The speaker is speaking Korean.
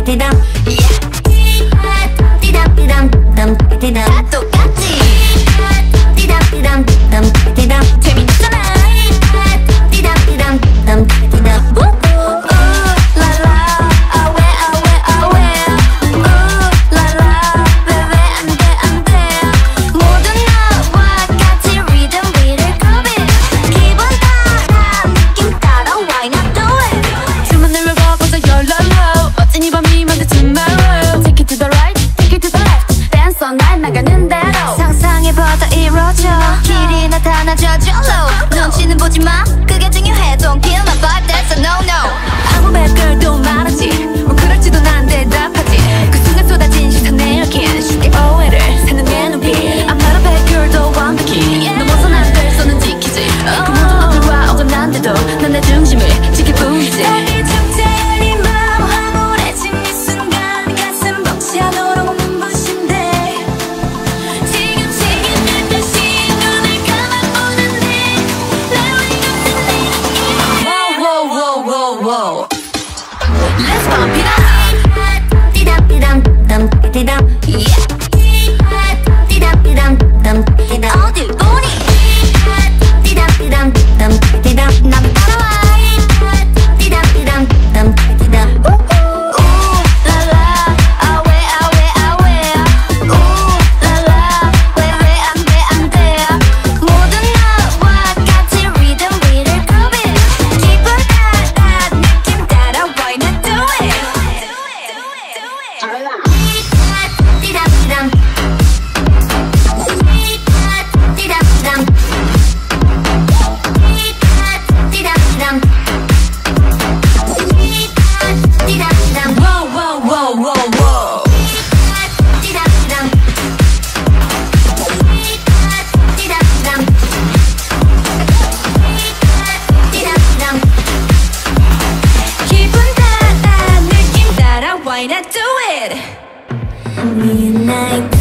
다 똑같지. 재밌잖아. 날 나가는 대로 상상해봐도 이루어져. 길이 나타나 저절로. 눈치는 보지마, 그게 중요해. Don't kill my vibe, that's a no-no. 아무 백글도 말하지, 뭐 그럴지도 난 대답하지. 그 순간 쏟아진 시선에 이렇게 쉽게 오해를 사는 내 눈빛. I'm not a 백글도 완벽히 넘어선 안 될 손은 지키지. 그 모든 어들과 어긋난데도 난 내 중심을 지킬 뿐이지. Let's pump it up. 어딜 보니? 나만 따라와. Why not do it? Midnight.